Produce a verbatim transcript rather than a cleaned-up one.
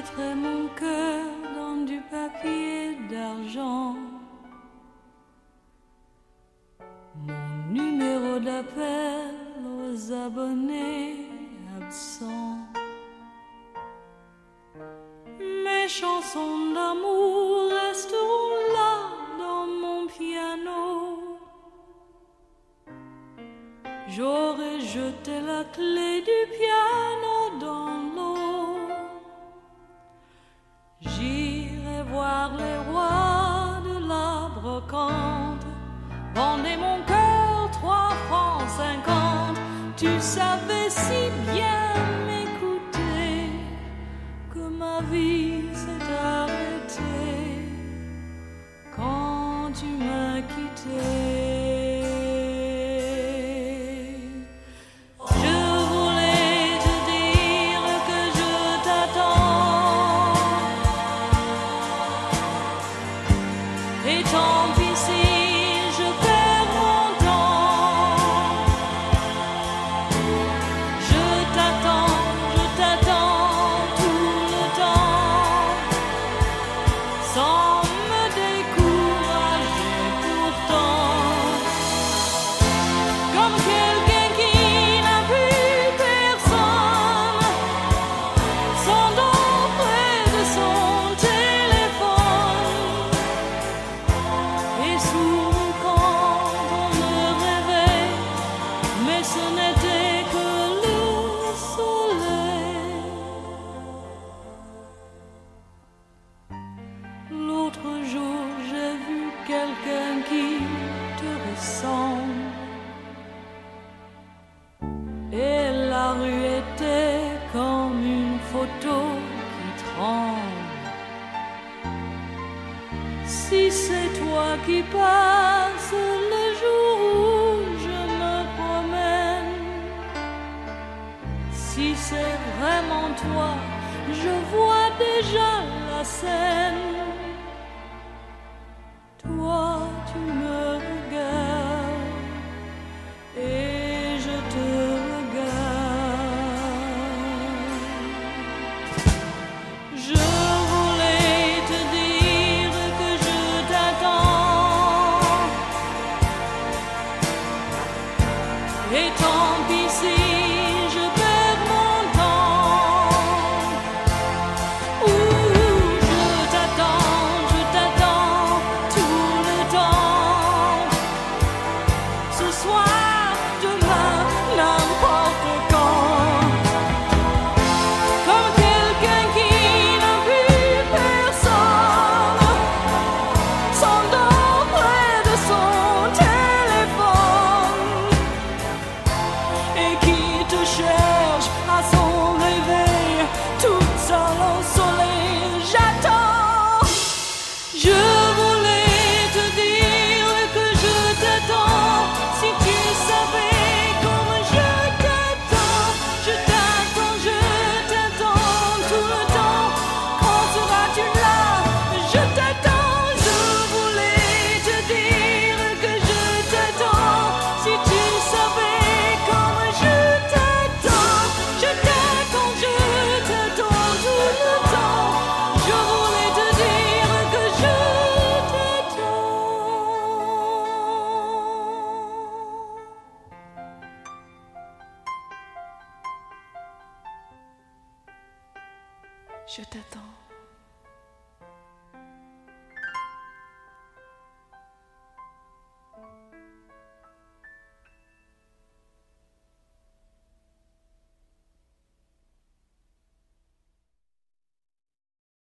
mettrai mon cœur dans du papier d'argent. Mon numéro d'appel aux abonnés absents. Mes chansons d'amour resteront là dans mon piano. J'aurais jeté la clé du piano dans l'eau. J'irai voir les rois de la brocante. Vendez mon cœur trois francs cinquante. Tu savais si bien m'écouter que ma vie s'est arrêtée quand tu m'as quitté. Et la rue était comme une photo qui tremble. Si c'est toi qui passes le jour où je me promène, si c'est vraiment toi, je vois déjà la scène. Toi, tu me regardes et je te et tant pis si je perds mon temps. Ouh, je t'attends, je t'attends tout le temps. Ce soir, demain, n'importe quand. Comme quelqu'un qui n'a vu personne, s'endort près de son téléphone et qui te cherche à son réveil, toute seule au soleil. J'attends. Je voulais te dire que je t'attends. Si tu savais comme je t'attends, je t'attends, je t'attends tout le temps. Quand seras-tu là? Je t'attends. Je voulais te dire que je t'attends. Si tu savais comme je t'attends, je t'attends, je t'attends tout le temps. Je voulais te dire que je t'attends. Je t'attends.